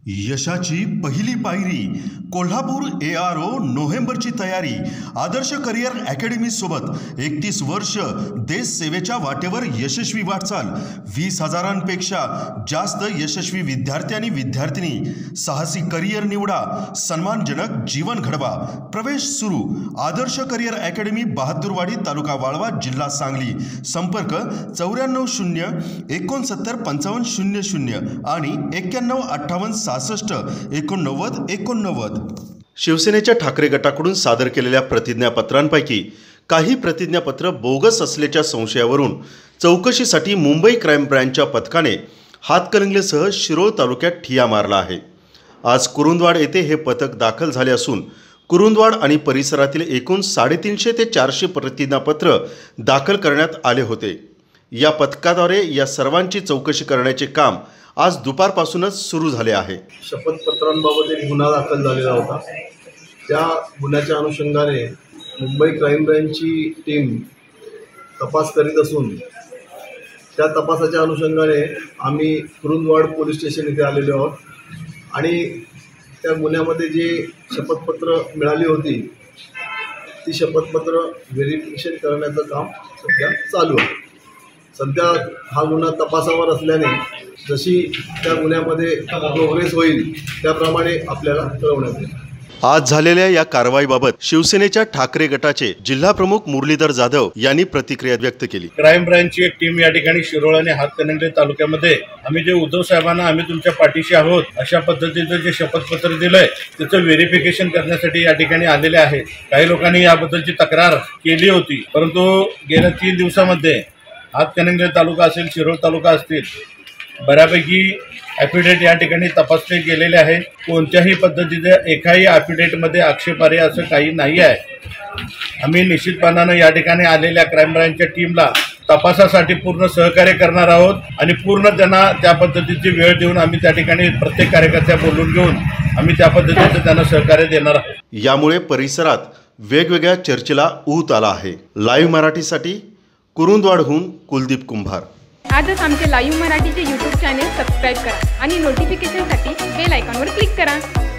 यशाची पहिली पायरी कोल्हापूर ARO नोव्हेंबरची तयारी आदर्श करिअर अकॅडमी सोबत 31 वर्ष देश सेवेच्या वाटेवर यशस्वी वाटचाल 20,000पेक्षा जास्त यशस्वी विद्यार्थी आणि विद्यार्थिनी साहसी करिअर निवडा सन्मानजनक जीवन घडवा प्रवेश सुरू आदर्श करिअर अकॅडमी बहादूरवाडी तालुका वाळवा जिल्हा सांगली संपर्क 94 आणि 9158668989 शिवसेनेच्या ठाकरे गटाकडून सादर केलेल्या प्रतिज्ञापत्रांपैकी काही प्रतिज्ञापत्र बोगस असल्याच्या संशयावरून चौकशीसाठी मुंबई क्राईम ब्रँचच्या पथकाने हातकणंगलेसह शिरोळ तालुक्यात ठिया मारला आहे। आज कुरुंदवाड येथे हे पथक दाखल झाले असून कुरुंदवाड आणि परिसरातील एकूण 350 ते 400 प्रतिज्ञापत्र दाखल करण्यात आले होते। या पथकाद्वारे या सर्वांची चौकशी करण्याचे काम आज दुपारपासूनच सुरू झाले आहे। शपथपत्रांबाबत एक गुन्हा दाखल झालेला होता। त्या गुन्ह्याच्या अनुषंगाने मुंबई क्राईम ब्रँचची टीम तपास करीत असून त्या तपासाच्या अनुषंगाने आम्ही कुरुंदवाड पोलीस स्टेशन इथे आलेलो आहोत आणि त्या गुन्ह्यामध्ये जे शपथपत्र मिळाली होती ती शपथपत्र व्हेरिफिकेशन करण्याचं काम सध्या चालू आहे। सध्या हा गुन्हा तपासावर असल्याने जशी त्या गुन्ह्यामध्ये प्रोग्रेस होईल त्याप्रमाणे आपल्याला कळवण्यात येईल। आज झालेल्या या कारवाईबाबत शिवसेनेच्या ठाकरे गटाचे जिल्हा प्रमुख मुरलीधर जाधव यांनी प्रतिक्रिया व्यक्त केली। क्राईम ब्रँचची एक टीम या ठिकाणी शिरोळ आणि हातकणंगले तालुक्यामध्ये आम्ही जे उद्धव साहेबांना आम्ही तुमच्या पाठीशी आहोत अशा पद्धतीचं जे शपथपत्र दिलंय त्याचं व्हेरिफिकेशन करण्यासाठी या ठिकाणी आलेले आहे। काही लोकांनी याबद्दलची तक्रार केली होती, परंतु गेल्या 3 दिवसामध्ये हातकणंगले तालुका असेल शिरोळ तालुका असतील बऱ्यापैकी ॲफिडेविट या ठिकाणी तपासले गेलेले आहे। कोणत्याही पद्धतीचे एकाही ॲफिडेविटमध्ये आक्षेपार्ह असं काही नाही आहे। आम्ही निश्चितपणाने या ठिकाणी आलेल्या क्राईम ब्रँचच्या टीमला तपासासाठी पूर्ण सहकार्य करणार आहोत आणि पूर्ण त्यांना त्या पद्धतीची वेळ देऊन आम्ही त्या ठिकाणी प्रत्येक कार्यकर्त्या बोलून घेऊन आम्ही त्या पद्धतीचं त्यांना सहकार्य देणार आहोत। यामुळे परिसरात वेगवेगळ्या चर्चेला ऊत आला आहे। लाईव्ह मराठीसाठी कुरुंदवाडहून कुलदीप कुंभार। आजच आमचे लाईव्ह मराठीचे YouTube चॅनेल सबस्क्राईब करा आणि नोटिफिकेशनसाठी बेल आयकॉनवर क्लिक करा।